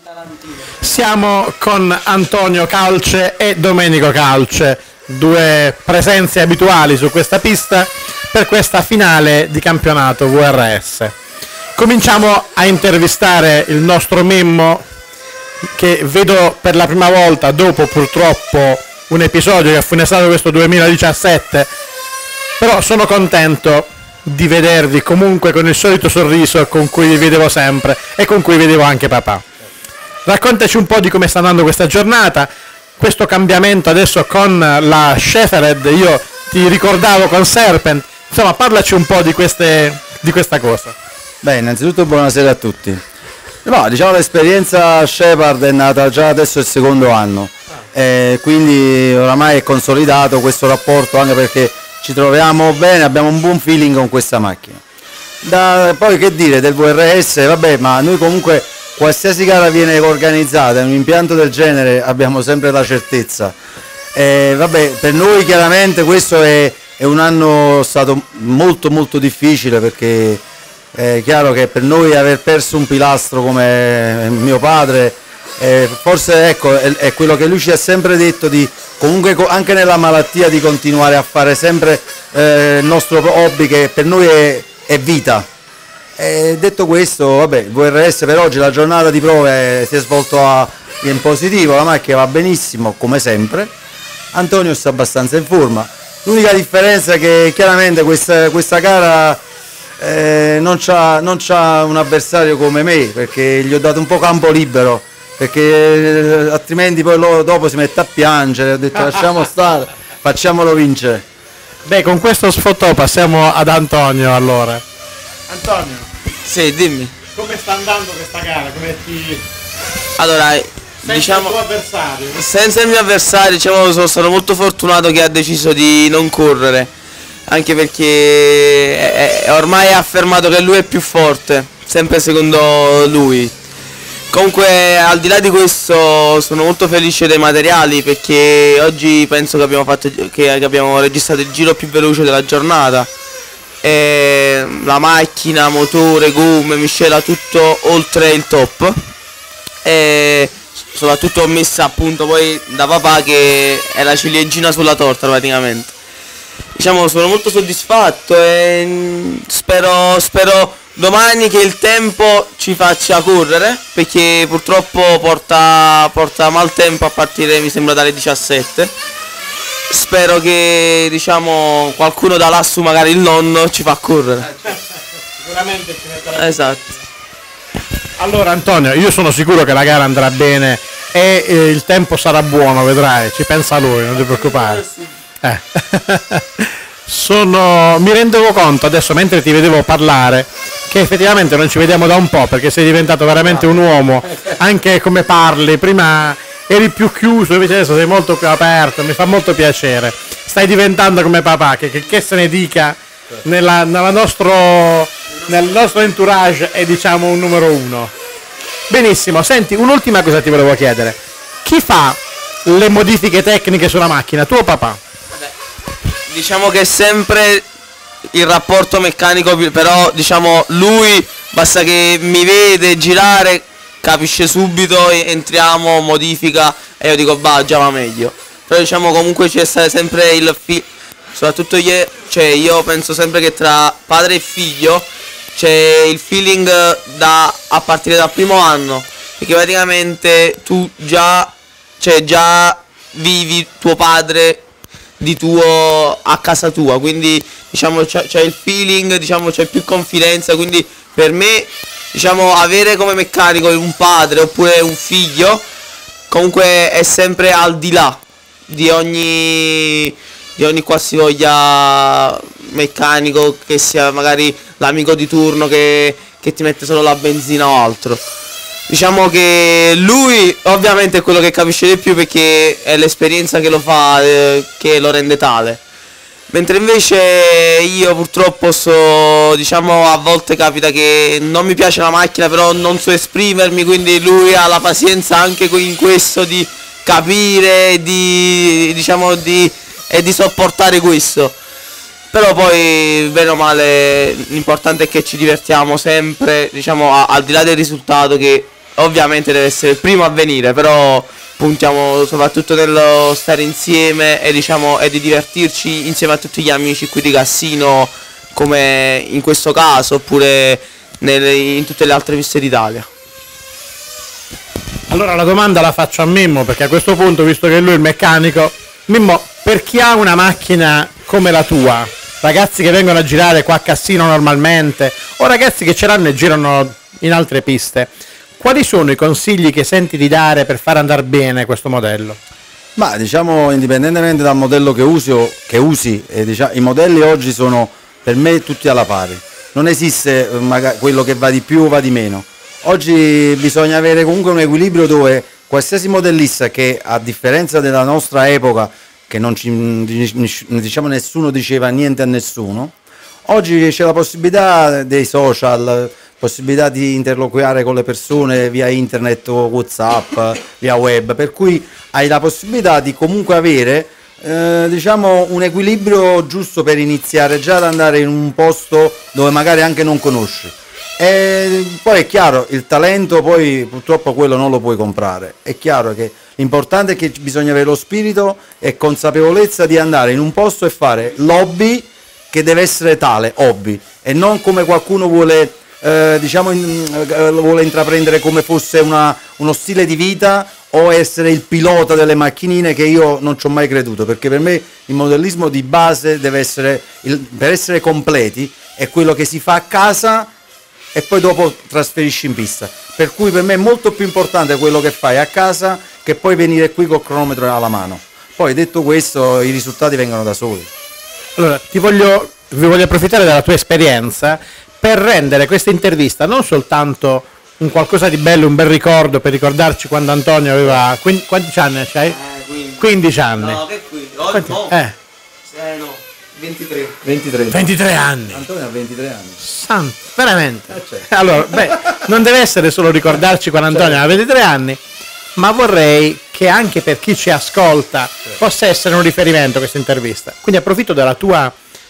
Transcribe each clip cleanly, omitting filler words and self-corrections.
Siamo con Antonio Calce e Domenico Calce, due presenze abituali su questa pista per questa finale di campionato VRS. Cominciamo a intervistare il nostro Memmo, che vedo per la prima volta dopo purtroppo un episodio che ha funestato questo 2017, però sono contento di vedervi comunque con il solito sorriso con cui vi vedevo sempre e con cui vedevo anche papà. Raccontaci un po' di come sta andando questa giornata, questo cambiamento adesso con la Shepherd, io ti ricordavo con Serpent, insomma parlaci un po' di questa cosa. Beh, innanzitutto buonasera a tutti. No, diciamo l'esperienza Shepherd è nata già adesso il secondo anno, quindi oramai è consolidato questo rapporto, anche perché ci troviamo bene, abbiamo un buon feeling con questa macchina. Poi che dire del VRS, vabbè, ma noi comunque qualsiasi gara viene organizzata in un impianto del genere abbiamo sempre la certezza. Vabbè, per noi chiaramente questo è un anno stato molto difficile, perché è chiaro che per noi aver perso un pilastro come mio padre, forse ecco, è quello che lui ci ha sempre detto, di comunque anche nella malattia di continuare a fare sempre il nostro hobby, che per noi è vita. Detto questo, vabbè, il VRS per oggi, la giornata di prove si è svolta in positivo, la macchina va benissimo come sempre, Antonio sta abbastanza in forma. L'unica differenza è che chiaramente questa gara non c'ha un avversario come me, perché gli ho dato un po' campo libero, perché altrimenti poi dopo si mette a piangere. Ho detto lasciamo stare, facciamolo vincere. Beh, con questo sfottò passiamo ad Antonio allora. Antonio, sì, dimmi. come sta andando questa gara? Allora, diciamo, il tuo avversario? senza il mio avversario, diciamo, sono stato molto fortunato che ha deciso di non correre, anche perché ormai ha affermato che lui è più forte, sempre secondo lui. Comunque, al di là di questo, sono molto felice dei materiali, perché oggi penso che abbiamo registrato il giro più veloce della giornata. La macchina, motore, gomme, miscela, tutto oltre il top, e soprattutto ho messa appunto poi da papà, che è la ciliegina sulla torta praticamente. Diciamo, sono molto soddisfatto e spero domani che il tempo ci faccia correre, perché purtroppo porta maltempo a partire, mi sembra, dalle 17. Spero che, diciamo, qualcuno da lassù, magari il nonno, ci fa correre. Sicuramente ci metterà. Esatto. Allora Antonio, io sono sicuro che la gara andrà bene e il tempo sarà buono, vedrai, ci pensa lui, non ti preoccupare. Mi rendevo conto adesso, mentre ti vedevo parlare, che effettivamente non ci vediamo da un po', perché sei diventato veramente un uomo, anche come parli. Prima eri più chiuso, invece adesso sei molto più aperto, mi fa molto piacere. Stai diventando come papà, che se ne dica, nel nostro entourage è, diciamo, un numero uno. Benissimo, senti, un'ultima cosa ti volevo chiedere. Chi fa le modifiche tecniche sulla macchina, tu o papà? Diciamo che è sempre il rapporto meccanico, però diciamo lui basta che mi vede girare, capisce subito, entriamo, modifica e io dico già va meglio. Però diciamo comunque c'è sempre soprattutto io penso sempre che tra padre e figlio c'è il feeling a partire dal primo anno, perché praticamente tu già vivi tuo padre di tuo a casa tua, quindi diciamo c'è il feeling, diciamo c'è più confidenza, quindi per me, diciamo, avere come meccanico un padre oppure un figlio comunque è sempre al di là di ogni qualsivoglia meccanico, che sia magari l'amico di turno che ti mette solo la benzina o altro. Diciamo che lui ovviamente è quello che capisce di più, perché è l'esperienza che lo fa, che lo rende tale. Mentre invece io purtroppo diciamo, a volte capita che non mi piace la macchina, però non so esprimermi, quindi lui ha la pazienza anche in questo di capire, diciamo, e di sopportare questo. Però poi, bene o male, l'importante è che ci divertiamo sempre, diciamo, al di là del risultato, che ovviamente deve essere il primo a venire, però puntiamo soprattutto nello stare insieme e diciamo e di divertirci insieme a tutti gli amici qui di Cassino, come in questo caso, oppure in tutte le altre piste d'Italia. Allora la domanda la faccio a Mimmo, perché a questo punto, visto che lui è il meccanico, Mimmo, per chi ha una macchina come la tua, ragazzi che vengono a girare qua a Cassino normalmente o ragazzi che ce l'hanno e girano in altre piste, quali sono i consigli che senti di dare per far andare bene questo modello? Ma diciamo, indipendentemente dal modello che usi, diciamo, i modelli oggi sono per me tutti alla pari, non esiste magari quello che va di più o va di meno. Oggi bisogna avere comunque un equilibrio dove qualsiasi modellista, che a differenza della nostra epoca, che non diciamo nessuno diceva niente a nessuno, oggi c'è la possibilità dei social, possibilità di interloquire con le persone via internet o WhatsApp, via web, per cui hai la possibilità di comunque avere diciamo un equilibrio giusto per iniziare già ad andare in un posto dove magari anche non conosci. E poi è chiaro, il talento poi purtroppo quello non lo puoi comprare, è chiaro che l'importante è che bisogna avere lo spirito e consapevolezza di andare in un posto e fare l'hobby che deve essere tale, hobby, e non come qualcuno vuole diciamo vuole intraprendere come fosse uno stile di vita o essere il pilota delle macchinine, che io non ci ho mai creduto, perché per me il modellismo di base deve essere, per essere completi, è quello che si fa a casa e poi dopo trasferisci in pista, per cui per me è molto più importante quello che fai a casa che poi venire qui col cronometro alla mano. Poi detto questo, i risultati vengono da soli. Allora vi voglio approfittare della tua esperienza per rendere questa intervista non soltanto un qualcosa di bello, un bel ricordo, per ricordarci quando Antonio aveva quanti anni c'hai? 15 anni. No, che qui? No. No, 23. 23 anni. Antonio ha 23 anni. Santo, veramente. Certo. Allora, non deve essere solo ricordarci quando Antonio aveva 23 anni, ma vorrei che anche per chi ci ascolta possa essere un riferimento questa intervista. Quindi approfitto della tua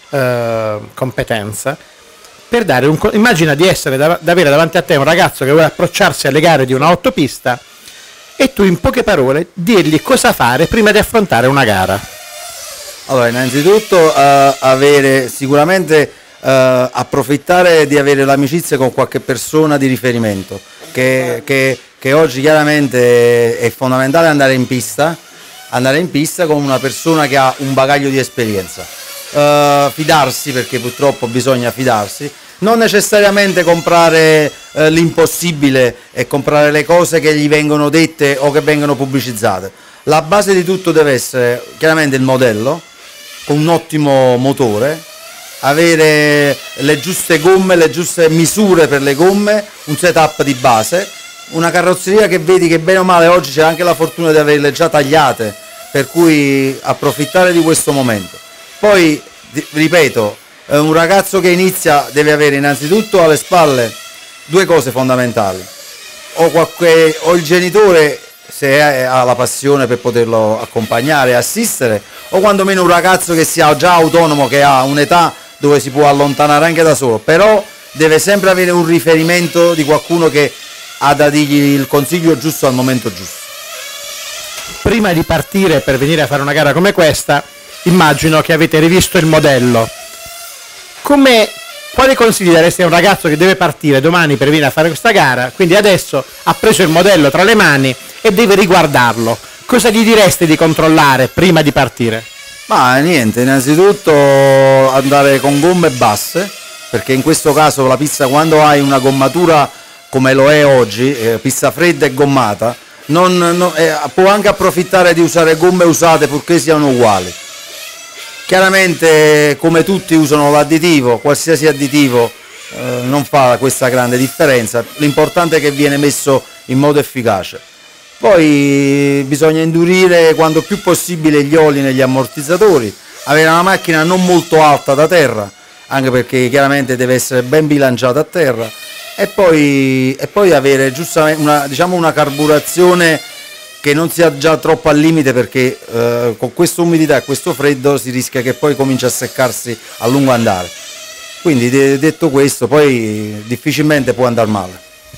competenza per dare immagina di avere davanti a te un ragazzo che vuole approcciarsi alle gare di una 8 pista e tu in poche parole dirgli cosa fare prima di affrontare una gara. Allora, innanzitutto sicuramente approfittare di avere l'amicizia con qualche persona di riferimento, che oggi chiaramente è fondamentale andare in pista con una persona che ha un bagaglio di esperienza. Fidarsi, perché purtroppo bisogna fidarsi, non necessariamente comprare l'impossibile e comprare le cose che gli vengono dette o che vengono pubblicizzate. La base di tutto deve essere chiaramente il modello, con un ottimo motore, avere le giuste gomme, le giuste misure per le gomme, un setup di base, una carrozzeria che vedi che bene o male oggi c'è anche la fortuna di averle già tagliate, per cui approfittare di questo momento. Poi, ripeto, un ragazzo che inizia deve avere innanzitutto alle spalle due cose fondamentali, o il genitore, se ha la passione, per poterlo accompagnare e assistere, o quantomeno un ragazzo che sia già autonomo, che ha un'età dove si può allontanare anche da solo, però deve sempre avere un riferimento di qualcuno che ha da dirgli il consiglio giusto al momento giusto. Prima di partire per venire a fare una gara come questa, immagino che avete rivisto il modello. Quali consigli daresti a un ragazzo che deve partire domani per venire a fare questa gara? Quindi adesso ha preso il modello tra le mani e deve riguardarlo. Cosa gli diresti di controllare prima di partire? Ma niente, innanzitutto andare con gomme basse, perché in questo caso la pista, quando hai una gommatura come lo è oggi, pista fredda e gommata, può anche approfittare di usare gomme usate purché siano uguali. Chiaramente, come tutti usano l'additivo, qualsiasi additivo non fa questa grande differenza, l'importante è che viene messo in modo efficace. Poi bisogna indurire quanto più possibile gli oli negli ammortizzatori, avere una macchina non molto alta da terra, anche perché chiaramente deve essere ben bilanciata a terra, e poi avere giustamente una carburazione che non sia già troppo al limite, perché con questa umidità e questo freddo si rischia che poi cominci a seccarsi a lungo andare. Quindi detto questo, poi difficilmente può andare male.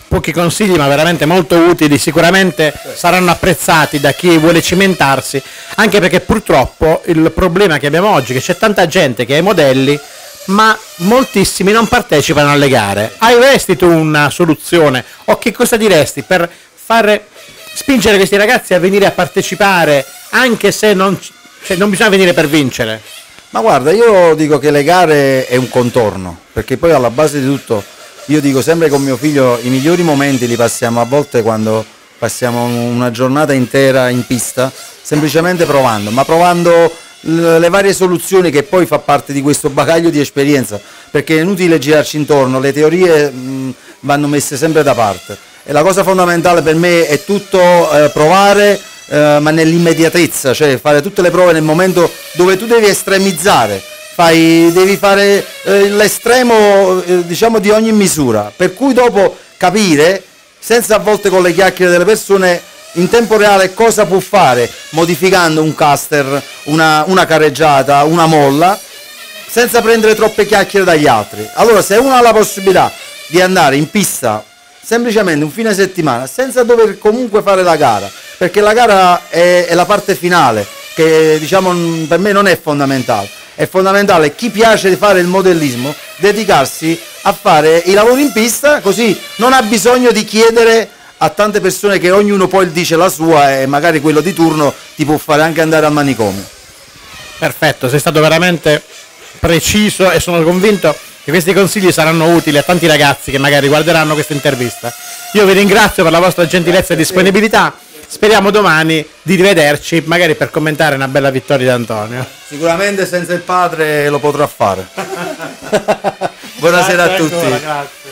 pochi consigli ma veramente molto utili, sicuramente saranno apprezzati da chi vuole cimentarsi, anche perché purtroppo il problema che abbiamo oggi è che c'è tanta gente che ha i modelli ma moltissimi non partecipano alle gare. Avresti tu una soluzione o che cosa diresti per spingere questi ragazzi a venire a partecipare, anche se non bisogna venire per vincere? Ma guarda, io dico che le gare è un contorno, perché poi alla base di tutto, io dico sempre con mio figlio, i migliori momenti li passiamo a volte quando passiamo una giornata intera in pista, semplicemente provando, ma provando le varie soluzioni, che poi fa parte di questo bagaglio di esperienza, perché è inutile girarci intorno, le teorie vanno messe sempre da parte, e la cosa fondamentale per me è tutto provare, ma nell'immediatezza, cioè fare tutte le prove nel momento dove tu devi estremizzare, devi fare l'estremo diciamo di ogni misura, per cui dopo capire, senza a volte con le chiacchiere delle persone, in tempo reale cosa può fare modificando un caster, una carreggiata, una molla, senza prendere troppe chiacchiere dagli altri. Allora se uno ha la possibilità di andare in pista semplicemente un fine settimana senza dover comunque fare la gara, perché la gara è la parte finale, che diciamo per me non è fondamentale. È fondamentale chi piace di fare il modellismo dedicarsi a fare i lavori in pista, così non ha bisogno di chiedere a tante persone, che ognuno poi dice la sua e magari quello di turno ti può fare anche andare al manicomio. Perfetto, sei stato veramente preciso e sono convinto che questi consigli saranno utili a tanti ragazzi che magari guarderanno questa intervista. Io vi ringrazio per la vostra gentilezza e disponibilità, speriamo domani di rivederci, magari per commentare una bella vittoria di Antonio. Sicuramente senza il padre lo potrà fare. Buonasera a tutti. Ancora, grazie.